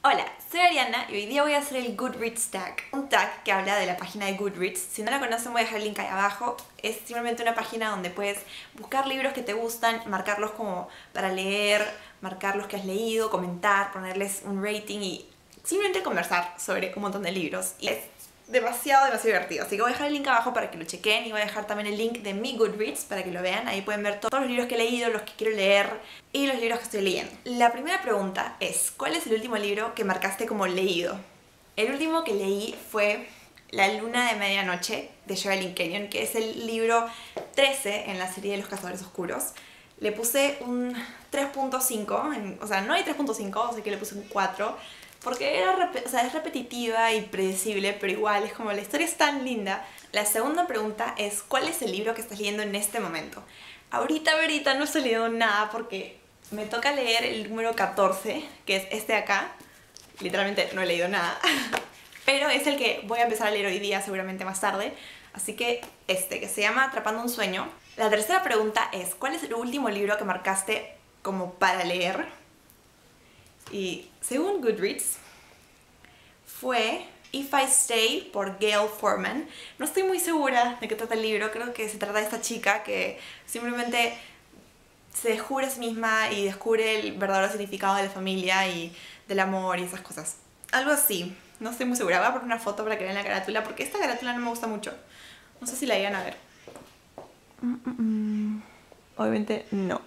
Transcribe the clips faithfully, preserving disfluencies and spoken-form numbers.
Hola, soy Ariana y hoy día voy a hacer el Goodreads tag, un tag que habla de la página de Goodreads. Si no la conocen voy a dejar el link ahí abajo. Es simplemente una página donde puedes buscar libros que te gustan, marcarlos como para leer, marcar los que has leído, comentar, ponerles un rating y simplemente conversar sobre un montón de libros. Y es demasiado, demasiado divertido. Así que voy a dejar el link abajo para que lo chequen y voy a dejar también el link de mi Goodreads para que lo vean. Ahí pueden ver todos los libros que he leído, los que quiero leer y los libros que estoy leyendo. La primera pregunta es, ¿cuál es el último libro que marcaste como leído? El último que leí fue La luna de medianoche de Sherilyn Kenyon, que es el libro trece en la serie de Los Cazadores Oscuros. Le puse un tres punto cinco, o sea, no hay tres punto cinco, o sea que le puse un cuatro. Porque era, o sea, es repetitiva y predecible, pero igual es como la historia es tan linda. La segunda pregunta es, ¿cuál es el libro que estás leyendo en este momento? Ahorita, ahorita no estoy leyendo nada porque me toca leer el número catorce, que es este de acá. Literalmente no he leído nada. Pero es el que voy a empezar a leer hoy día, seguramente más tarde. Así que este, que se llama Atrapando un sueño. La tercera pregunta es, ¿cuál es el último libro que marcaste como para leer? Y según Goodreads fue If I Stay por Gayle Forman. No estoy muy segura de qué trata el libro, creo que se trata de esta chica que simplemente se descubre a sí misma y descubre el verdadero significado de la familia y del amor y esas cosas. Algo así, no estoy muy segura. Voy a poner una foto para que vean la carátula porque esta carátula no me gusta mucho. No sé si la llegan a ver. Mm -mm -mm. Obviamente no.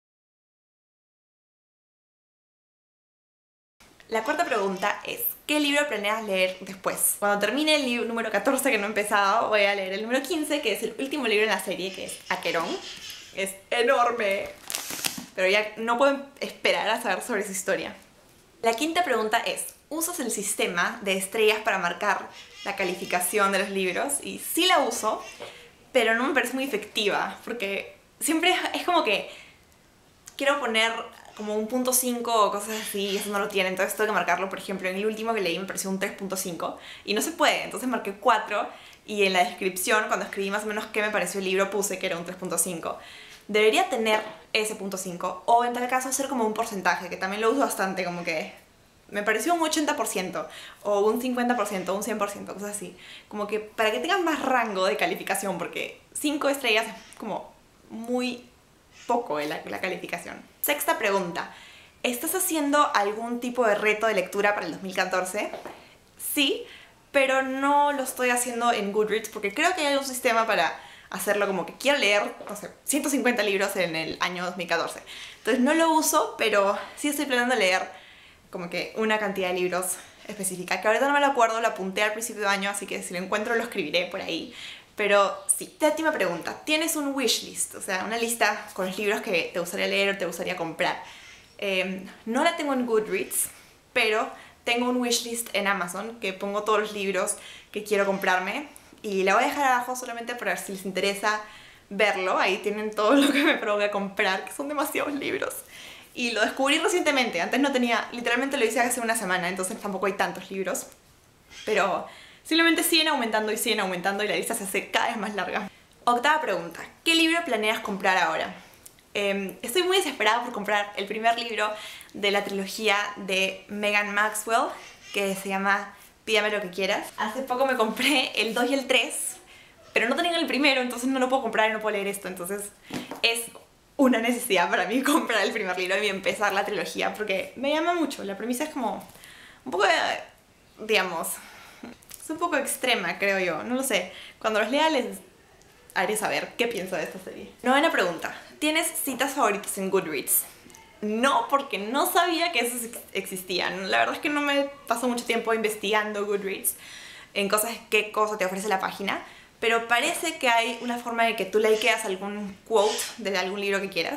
La cuarta pregunta es, ¿qué libro planeas leer después? Cuando termine el libro número catorce que no he empezado, voy a leer el número quince, que es el último libro en la serie, que es Aquerón. Es enorme, pero ya no puedo esperar a saber sobre su historia. La quinta pregunta es, ¿usas el sistema de estrellas para marcar la calificación de los libros? Y sí la uso, pero no me parece muy efectiva, porque siempre es, es como que quiero poner como un punto cinco o cosas así y eso no lo tiene, entonces tengo que marcarlo. Por ejemplo, en el último que leí me pareció un tres punto cinco y no se puede, entonces marqué cuatro y en la descripción, cuando escribí más o menos qué me pareció el libro, puse que era un tres punto cinco. Debería tener ese punto cinco o en tal caso hacer como un porcentaje, que también lo uso bastante, como que me pareció un ochenta por ciento o un cincuenta por ciento o un cien por ciento, cosas así, como que para que tengan más rango de calificación, porque cinco estrellas es como muy poco en la, la calificación. Sexta pregunta, ¿estás haciendo algún tipo de reto de lectura para el dos mil catorce? Sí, pero no lo estoy haciendo en Goodreads porque creo que hay un sistema para hacerlo como que quiero leer, no sé, ciento cincuenta libros en el año dos mil catorce. Entonces no lo uso, pero sí estoy planeando leer como que una cantidad de libros específica, que ahorita no me lo acuerdo, lo apunté al principio de año, así que si lo encuentro lo escribiré por ahí. Pero sí, séptima pregunta, ¿tienes un wishlist? O sea, una lista con los libros que te gustaría leer o te gustaría comprar. Eh, no la tengo en Goodreads, pero tengo un wishlist en Amazon que pongo todos los libros que quiero comprarme y la voy a dejar abajo solamente para ver si les interesa verlo. Ahí tienen todo lo que me provoca comprar, que son demasiados libros. Y lo descubrí recientemente, antes no tenía, literalmente lo hice hace una semana, entonces tampoco hay tantos libros. Pero simplemente siguen aumentando y siguen aumentando y la lista se hace cada vez más larga. Octava pregunta, ¿qué libro planeas comprar ahora? Eh, estoy muy desesperada por comprar el primer libro de la trilogía de Megan Maxwell, que se llama Pídame lo que quieras. Hace poco me compré el dos y el tres, pero no tenía el primero, entonces no lo puedo comprar y no puedo leer esto. Entonces es una necesidad para mí comprar el primer libro y empezar la trilogía, porque me llama mucho. La premisa es como un poco, de, digamos, es un poco extrema, creo yo. No lo sé. Cuando los lea les haré saber qué pienso de esta serie. Novena pregunta. ¿Tienes citas favoritas en Goodreads? No, porque no sabía que esos existían. La verdad es que no me paso mucho tiempo investigando Goodreads en cosas, qué cosa te ofrece la página. Pero parece que hay una forma de que tú likeas algún quote de algún libro que quieras.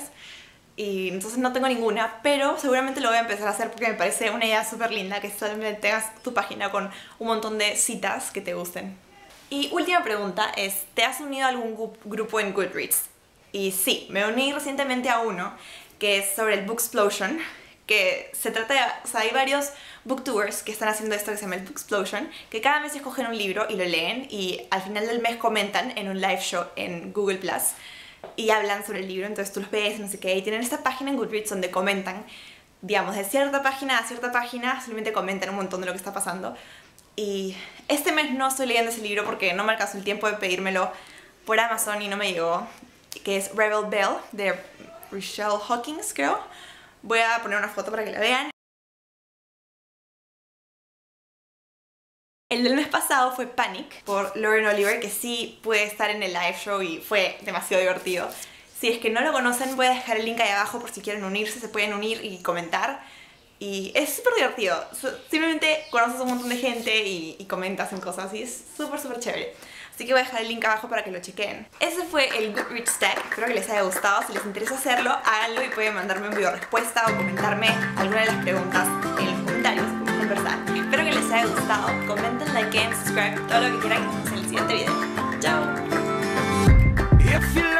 Y entonces no tengo ninguna, pero seguramente lo voy a empezar a hacer porque me parece una idea súper linda que solamente tengas tu página con un montón de citas que te gusten. Y última pregunta es, ¿te has unido a algún grupo en Goodreads? Y sí, me uní recientemente a uno que es sobre el Booksplosion, que se trata de, o sea, hay varios booktubers que están haciendo esto que se llama el Booksplosion, que cada mes escogen un libro y lo leen y al final del mes comentan en un live show en Google Plus y hablan sobre el libro, entonces tú los ves, no sé qué, y tienen esta página en Goodreads donde comentan digamos, de cierta página a cierta página, simplemente comentan un montón de lo que está pasando. Y este mes no estoy leyendo ese libro porque no me alcanzó el tiempo de pedírmelo por Amazon y no me llegó, que es Rebel Belle, de Richelle Hawkins, creo. Voy a poner una foto para que la vean. El del mes pasado fue Panic, por Lauren Oliver, que sí puede estar en el live show y fue demasiado divertido. Si es que no lo conocen, voy a dejar el link ahí abajo por si quieren unirse, se pueden unir y comentar. Y es súper divertido, simplemente conoces a un montón de gente y, y comentas en cosas y es súper súper chévere. Así que voy a dejar el link abajo para que lo chequen. Ese fue el Goodreads Stack, espero que les haya gustado. Si les interesa hacerlo, háganlo y pueden mandarme un video respuesta o comentarme alguna de las preguntas en los comentarios, podemos conversar. Espero que les haya gustado, comenten, likeen, subscribe, todo lo que quieran y nos vemos en el siguiente video. ¡Chao!